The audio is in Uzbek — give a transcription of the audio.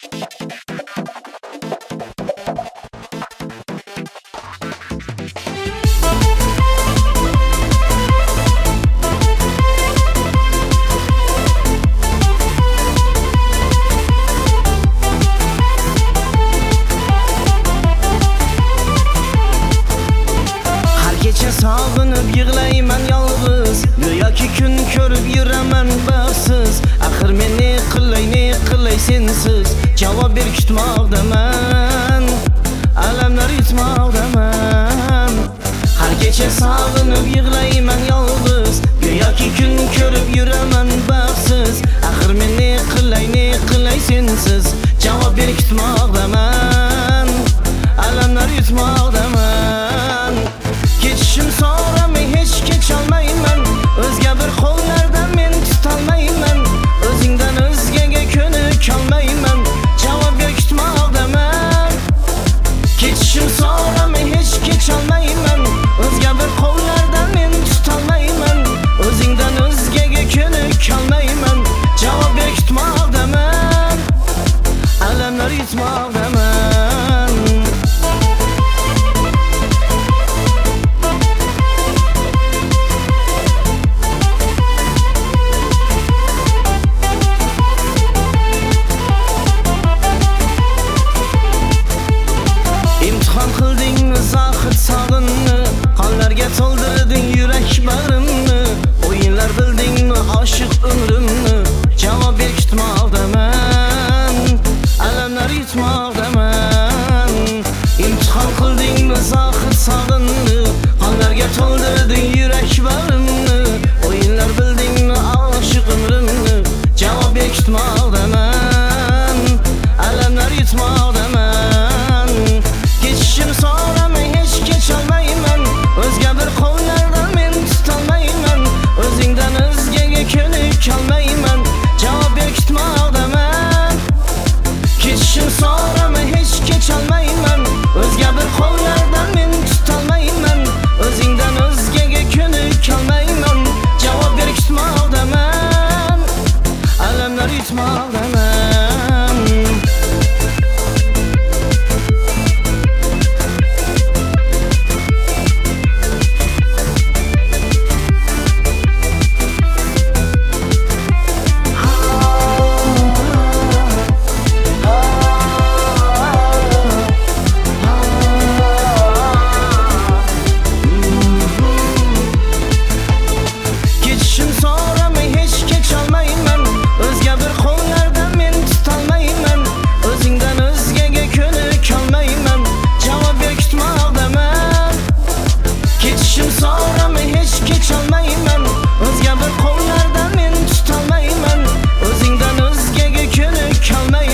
Sağınıp yığlayman yalğız, go'yoki kun ko'rib yuraman baxtsiz. Axir men ne qilay sensiz, javob ber kutmoqdaman, alamlar yutmoqdaman. Har kecha sog'inib yig'layman yolg'iz, go'yoki kun ko'rib yuraman baxtsiz. Axir men ne qilay sensiz, javob ber kutmoqdaman, alamlar yutmoqdaman. Keçishim so'ramay hech kecholmayman, o'zga bir qo'llardan men tutolmayman, o'zingdan o'zgaga ko'nik olmayman, javob ber kutmoqdaman. Keçishim so'ramay hech kecholmayman, o'zga bir qo'llardan men tutolmayman, o'zingdan o'zgaga ko'nik olmayman, javob ber kutmoqdaman, alamlar yutmoqdaman. Qildingmi zohid sog'inni, qonlarga to'ldirding yurak bag'rimni, o'yinlar bildingmi oshiq umrimni, javob ber kutmoqdaman, alamlar yutmoqdaman. Imtihon qildingmi zohid sog'inni, qonlarga to'ldirding yurak bag'rimni, o'yinlar bildingmi oshiq umrimni, javob ber kutmoqdaman, alamlar yutmoqdaman. Keçishim so'ramay hech kecholmayman, o'zga bir qo'llardan men tutolmayman, o'zingdan o'zgaga ko'nik olmayman, javob ber kutmoqdaman. Keçishim so'ramay hech kecholmayman, o'zga bir qo'llardan men tutolmayman, o'zingdan o'zgaga ko'nik olmayman, javob ber kutmoqdaman, alamlar yutmoqdaman. Keçishim so'ramay hech kecholmayman, o'zga bir qo'llardan men tutolmayman, o'zingdan o'zgaga ko'nik olmayman.